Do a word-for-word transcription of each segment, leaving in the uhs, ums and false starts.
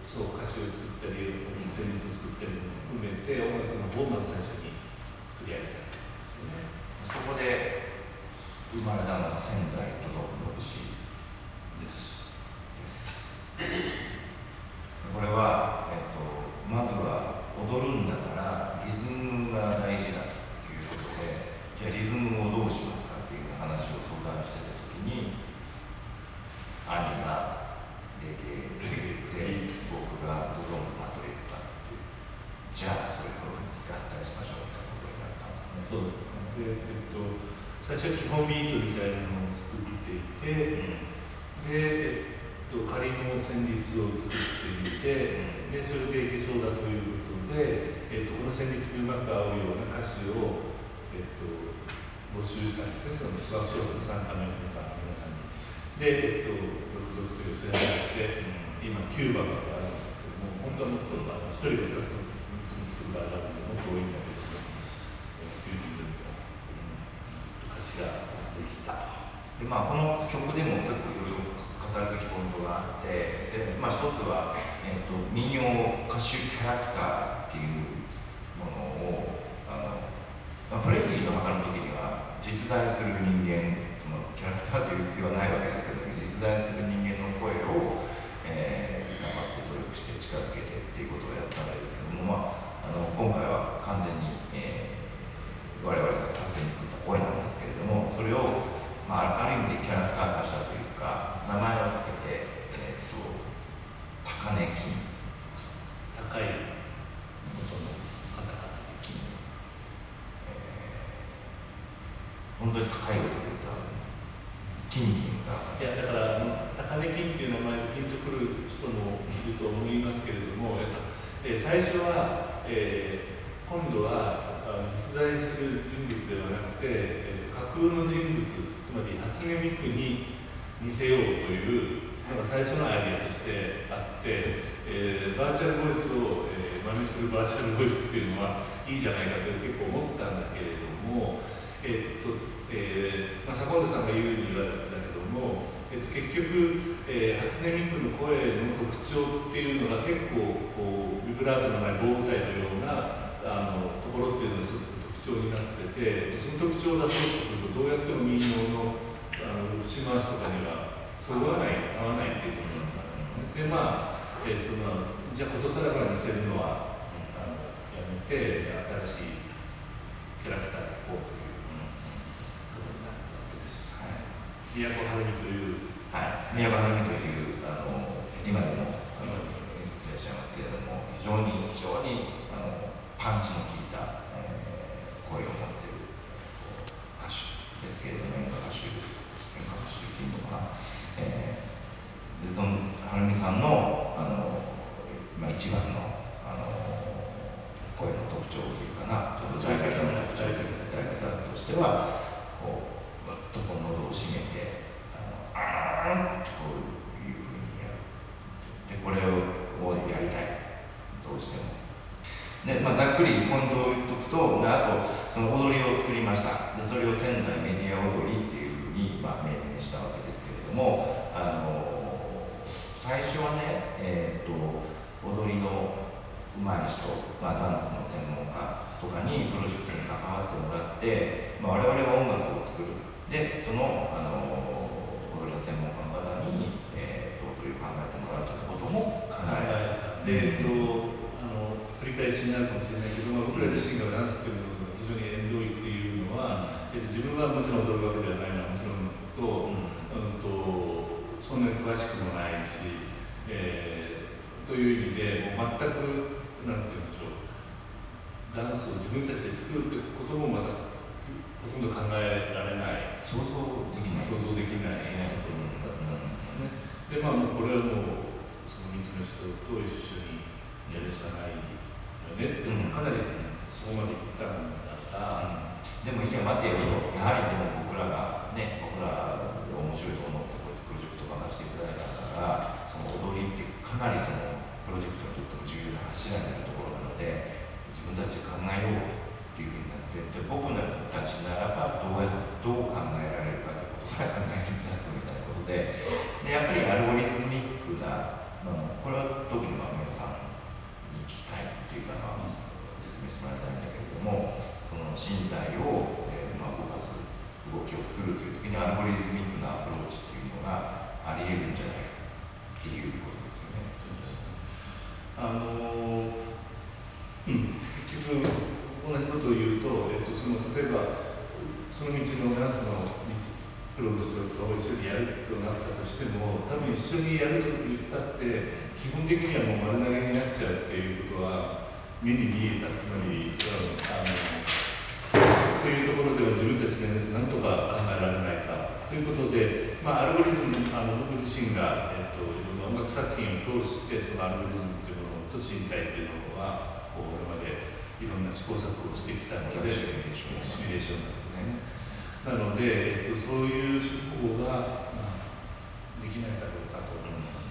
そう歌詞を作ったり旋律を作ったりも含めて音楽の方をまず最初に作り上げたんですよね。 そこで生まれたのが仙台都道府市です。 これは、えっと、まずは踊るんだからリズムが大事だということで、じゃあリズムをどうしますかっていう話を相談してた時に、兄がレゲエで僕がドドンパと言ったっていう、じゃあそれを合体しましょうってことになったんですね。 そうですね。で、えっと、最初は基本ビートみたいなのを作っていて、うん、で、えっと、仮の旋律を作ってみて、うん、でそれでいけそうだということで、えっと、この旋律にうまく合うような歌詞を、えっと、募集したんですね、そのワークショップに参加の皆さんに。で、えっと、続々と寄せられて、うん、今きゅうばんまであるんですけども、本当はもっとひとりがふたつもみっつも作る場合があるのでもっと多いんだけども、きゅうリズムの歌詞ができた。 で、まあ、この曲でも結構いろいろ語るべきポイントがあって、で、まあ、一つは、えーと、民謡歌手キャラクターっていうものをあの、まあ、フレディの墓の時には実在する人間のキャラクターという必要はないわけですけど、実在する人間の声を、えー、頑張って努力して近づけてっていうことをやったわけですけども、まあ、あの今回は完全に、えー、我々が完全に作った声なんですけれども、それを、まあ、ある意味でキャラクター化したというか、名前をつけて、えー、と高根金、 高いことのカタカナで金、 えー、本当に高いことで言ったら金銀が、 いやだから高根金っていう名前でピンとくる人もいると思いますけれども、やっぱ、えー、最初は、えー、今度は実在する人物ではなくて、えー、架空の人物、つまり初音ミクに似せようというのが最初のアイデアとしてあって、えー、バーチャルボイスを、えー、真似するバーチャルボイスっていうのはいいじゃないかと結構思ったんだけれども、えーっとえーまあ、坂本さんが言うにはだけども、えー、と結局、えー、初音ミクの声の特徴っていうのが結構こうビブラートのない棒舞台のようなあのところっていうのが一つの特徴になってて、その特徴を出そうとするとどうやっても民謡のあの節回しとかにはそぐわない、合わないっていうことなんですね。で、まあ、えっ、ー、とまあ、じゃあことさらから似せるのは、あのやめて、新しいキャラクターでいこうということになったわけです。はい。宮古晴美という、 はい、宮古晴美というあの今でもあのいらっしゃいますけれども、非常に非常にあのパンチの効いた、えー、声を持っている歌手ですけれども、演歌歌手、演歌歌手っていうのかな。えー、でその晴美さんの、あの、まあ、一番の、あの声の特徴というかな、歌い方の特徴、歌い方としては、こうぐっとこう喉を締めて、あのあーんとこういうふうにやる。で、これをやりたい、どうしても。で、まあ、ざっくりポイントを言っておくと、あとその踊りを作りました。で、それを仙台メディア踊りっていうふうに、まあ、命名したわけですけれども、あの最初はね、えー、と踊りの上手い人、まあ、ダンスの専門家とかにプロジェクトに関わってもらって、まあ、我々は音楽を作る。で、その、あの踊りの専門家の方に、えー、と踊りを考えてもらうということも考えで、えっと、あの繰り返しになるかもしれないけど、まあ、僕ら自身がダンスっていうのが非常に縁遠いっていうのは、えっと、自分はもちろん踊るわけではないのはもちろんのこと、うん、とそんなに詳しくもないし、えー、という意味でもう全くなんて言うんでしょう、ダンスを自分たちで作るってこともまたほとんど考えられない、 想像できない想像できないことだったんですね。で、まあ、これはもうその道の人と一緒にやるしかないよねっていうのかなりそこまで言ったんだが、 うん、でもいや待てよと、やはりでも僕らがね、僕らで面白いと思ってこうやってプロジェクトを任せていただいたから、その踊りってかなりそのプロジェクトにとっても重要な柱になるところなので、自分たちで考えようっていうふうになって、で僕たちならばどうやどう考えられるかということから考えてみ出すみたいなことで、でやっぱりアルゴリズミックな、まあ、これは特にまああのうん、結局同じことを言うと、えっと、その例えばその道のダンスのプロの人と一緒にやるとなったとしても、多分一緒にやると言ったって基本的にはもう丸投げになっちゃうっていうことは目に見えた。つまり、うん、あのというところでは自分たちで何とか考えられないかということで、まあ、アルゴリズム、あの僕自身が、えっと、いろんな音楽作品を通してそのアルゴリズムというものと身体というのはこうこれまでいろんな試行錯誤をしてきたので、シミュレーションなんですね。なので、えっと、そういう手法が、まあ、できないだろうかと思います。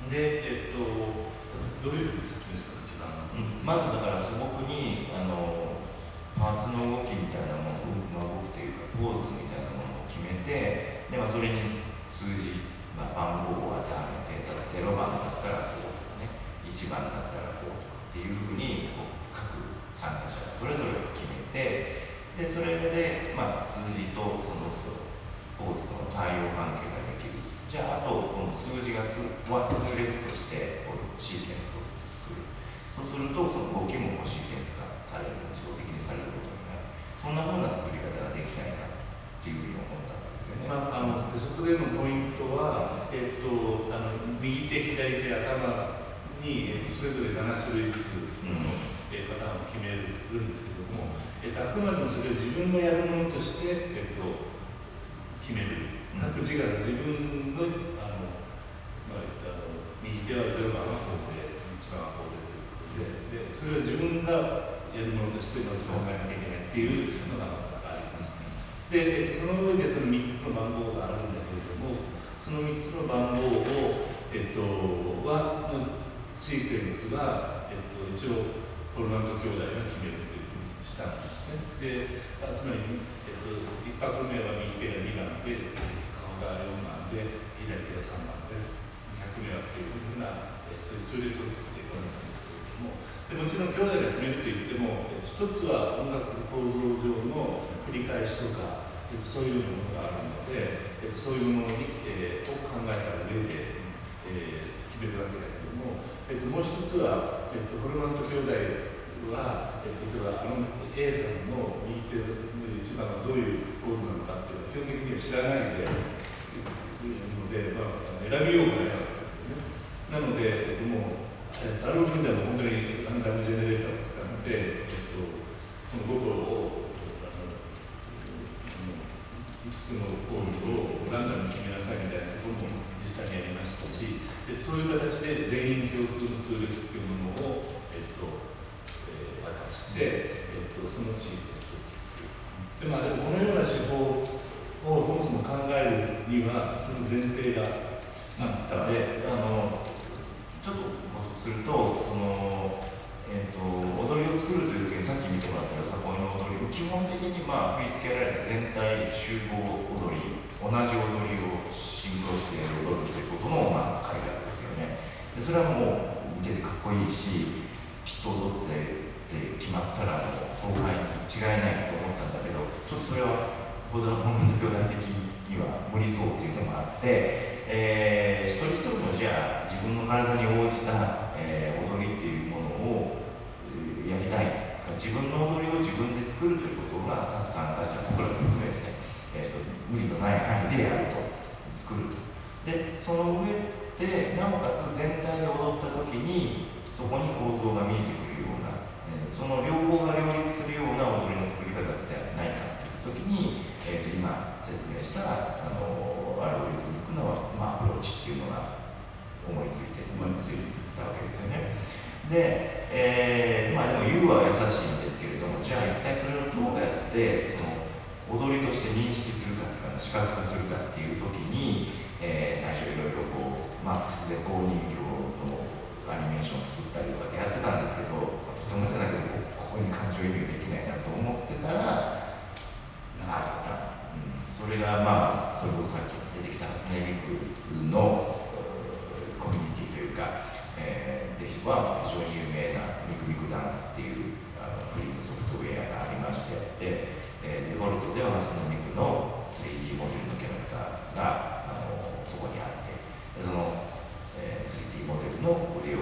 で、えっと、どういうふうに説明するか一番、 うん、まずだから素朴にあのパーツの動きみたいなもの、動きというかポーズみたいなものを決めて、でまあ、それに数字、まあ、番号を当てはめて、ただゼロばんだったらこうとかね、いちばんだったらこうとかっていうふうにこう各参加者がそれぞれ決めて、でそれで、まあ、数字とそのポーズとの対応関係ができる。じゃあ、あとこの数字が数は数列としてこうシーケンスを作る。そうするとその動きもシーケンス化される、自動的にされることになる。そんなふうな作り方ができないかっていうふうに思ったんですよね。 まあ、あのそこでのポイントは、えっと、あの右手左手頭にそれぞれななしゅるいずつの、うん、パターンを決めるんですけども、えっと、あくまでもそれを自分のやるものとして、えっと、決める。各自が自分の、あの、まあ、あの右手はゼロばんはこうで、いちばんはこうでということで、でそれは自分がやるものとしてまず考えなきゃいけないっていうのがまずあります。で、えっと、その上でそのみっつの番号があるんだけれども、そのみっつの番号を、えっと、はのシークエンスは、えっと、一応コルマント兄弟が決めるというふうにしたんですね。で、つまり、えっと、いっぱくめは右手がにばんで、顔がよんばんで、左手がさんばんです。にひゃくめはというふうな、えそういう数列を作っていくわけなんですけれども、でもちろん兄弟が決めるといっても、えっと、一つは音楽構造上の繰り返しとか、えっと、そういうものがあるので、えっと、そういうものに、えー、を考えた上で、えー、決めるわけだけども、えっと、もう一つは、えっと、コルマント兄弟は、えっと、例えばあの A さんの右手の一番はどういうポーズなのかっていうのは基本的には知らないでいるので、まあ、選びようがないわけですよね。なので、えっと、もう、えっと、ある部分では本当にランダムジェネレーターを使って、えっと、このごこをいつつのコースをランダムに決めなさいみたいなことも実際にやりましたし、でそういう形で全員共通の数列というものを、えっとえー、渡して、えっと、そのシークエンスを作る。で、まあ、でもこのような手法をそもそも考えるには、その前提があったので、 あのちょっと補足すると、そのえー、と踊りを作るという時にさっき見てもらったよさこいの踊りを基本的に、まあ、振り付けられた全体集合踊り、同じ踊りをシンクロして踊るということの、まあ、絵画ですよね。でそれはもう見ててかっこいいし、きっと踊ってって決まったらもう爽快に違いないと思ったんだけど、ちょっとそれは本当に兄弟的には無理そうっていうのもあって、えー、一人一人のじゃあ自分の体に応じた、えー、踊りっていうものをやりたい、自分の踊りを自分で作るということがたくさんあるじゃん、僕らも含めて、ねえーと、無理のない範囲でやると、作ると。で、その上で、なおかつ全体で踊った時に、そこに構造が見えてくるような、えー、その両方が両立するような踊りの作り方ってないかっていう時に、えーと、今説明したあのアルゴリズミックな、まあ、アプローチっていうのが思いついて、思いついたわけですよね。で、えー、まあでも言うは優しいんですけれども、じゃあ一体それをどうやってその踊りとして認識するかというか視覚化するかっていう時に、えー、最初いろいろこうマックスで高人形のアニメーションを作ったりとかでやってたんですけど、とてもじゃないけどここに感情移入できないなと思ってたらなかった、うん、それがまあそれこそさっき出てきた初音ミクのコミュニティというか、えー、では非常に有名なミクミクダンスっていうあのフリーのソフトウェアがありまして、で、えー、デフォルトでは初音ミクの スリーディー モデルのキャラクターがあのそこにあって、でその、えー、スリーディー モデルの振り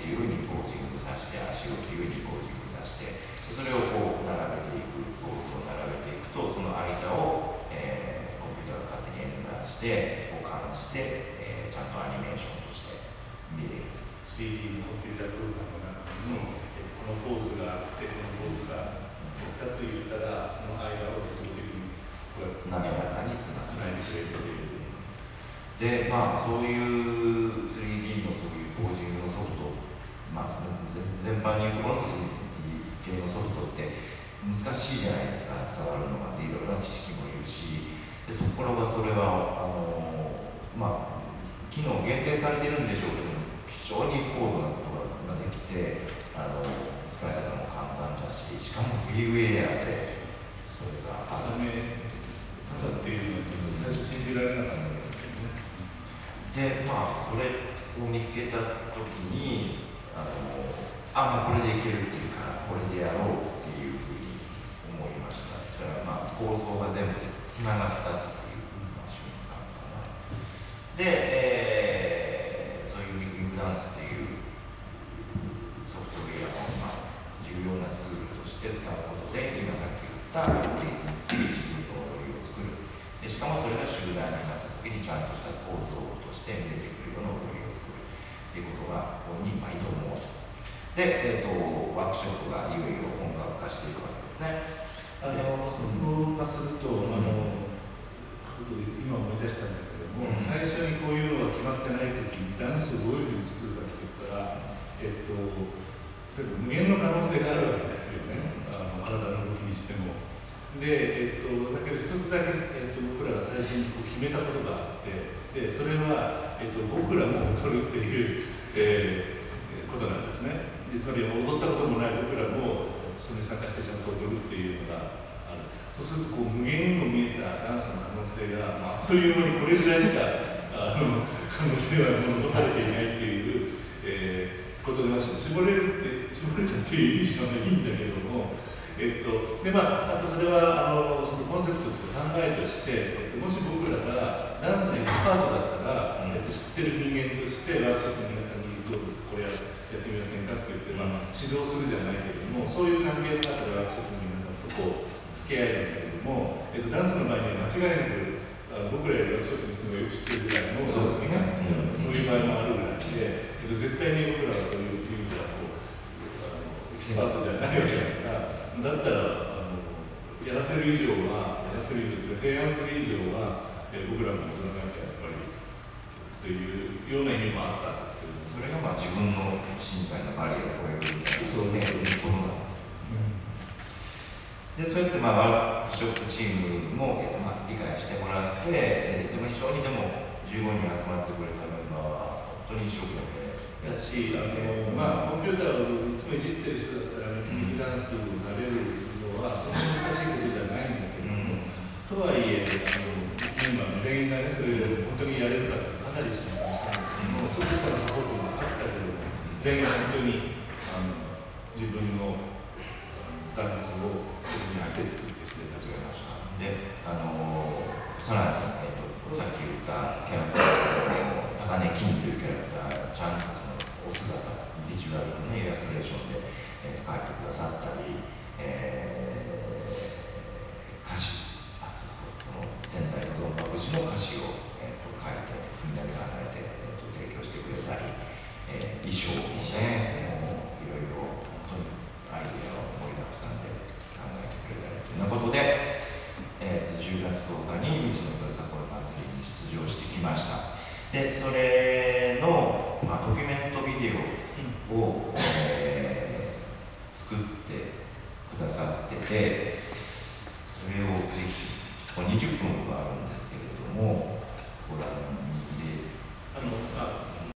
自由にポージングさせて、足を自由にポージングさせて、それをこう並べていく、ポーズを並べていくと、その間を、えー、コンピューターが勝手に演算して保管して、えー、ちゃんとアニメーションとして見れる。 スリーディー のコンピューター空間の中にも、えっと、このポーズがあってこのポーズがふたつ言ったらその間を自動的に滑らかにつなげてくれるという。 で、まあそういう スリーディー のそういうポージングのソフト、まあ、全般に言うところの スリーディー 系のソフトって難しいじゃないですか、触るのが。いろいろな知識もいるし、でところがそれはあのまあ機能限定されてるんでしょうけど、非常に高度なことができて、あの使い方も簡単だし、しかもフリーウェアでそれがあるめ方っていうのは最初信じられなかったんですけどね。で、まあそれを見つけたときに、あのあ、もうこれでいけるっていうから、これでやろうっていうふうに思いました。だからまあ構想が全部つながったっていう、まあ、瞬間かな。で、えー、そういうミグダンスっていうソフトウェアを、まあ、重要なツールとして使うことで、今さっき言った自分の踊りを作る。でしかもそれが集団になった時にちゃんとした構造として見えてくるような踊りを作るっていうことがここに今挑もうと。で、えーと、ワークショップがいよいよ本格化していくわけですね。 あのそこ化すると、あの今思い出したんだけども、うん、最初にこういうのが決まってない時にダンスをどういうふうに作るかって言ったら、えっと、無限の可能性があるわけですよね、あの体の動きにしても。で、えっと、だけど一つだけ、えっと、僕らが最初にこう決めたことがあって、でそれは、えっと、僕らも踊るっていう、えー、ことなんですね。でつまり踊ったこともない僕らもそれに参加してちゃんと踊るっていうのがある。そうするとこう無限にも見えたダンスの可能性が、まあ、あっという間にこれぐらいしかあの可能性は残されていないっていう、えー、ことで、絞れるって絞れたっていう意味じゃないんだけども、えっとでまあ、あとそれはあのそのコンセプトというか考えとして、えっと、もし僕らがダンスのエキスパートだったら、うん、えっと、知ってる人間としてワークショップの皆さんにどうですかこれややってみませんかって言って、まあ、指導するじゃないけれども、そういう関係の中でワークショップの皆さんとこう付き合えるんだけども、えっと、ダンスの場合には間違いなくあの僕らよりワークショップの人がよく知ってるぐらいのダンスに関しては、そういう場合もあるぐらいで、えっと、絶対に僕らはそういう意味ではこうあのエキスパートじゃないわけだから、だったらあのやらせる以上はやらせる以上というか提案する以上は、え僕らも踊らなきゃやっぱりというような意味もあったんですけど、 それがまあ自分の身体のバリアを超えるみたいなそうね、ことなんです。で、そうやってまあワークショップチームも、まあ、理解してもらって、でも非常にでもじゅうごにん集まってくれたメンバーは本当に一生懸命だし、あのまあコンピューターをいつもいじってる人だったら、ミニダンスを慣れるのはそんな難しいことじゃないんだけども、うん、とはいえ、あのメンバーの全員がね、それで本当にやれるかってかなり心配したんですけども、そういう人のサポートもあったけど、全員が本当にあの自分のダンスを自分に当て作ってくれたくれました。 で、あのさらに、えっと、さっき言ったキャラクターの高根金というキャラクター、ちゃんとそのお姿、ビジュアルの、ね、イラストレーションで、えー、と描いてくださったり、えー、歌詞、あ、そうそう、この仙台のドンバ節の歌詞を、えー、と書いて、みんなで考えて、えー、と提供してくれたり、えー、衣装もね、もういろいろ本当にアイデアを盛りだくさんで考えてくれたりというようなことで、えー、とじゅうがつとおかに道のく札幌祭りに出場してきました。で、それの、まあ、ドキュメントビデオを、えー、作ってくださってて、それをぜひ、にじゅっぷんはあるんですけれども、ご覧に入れあの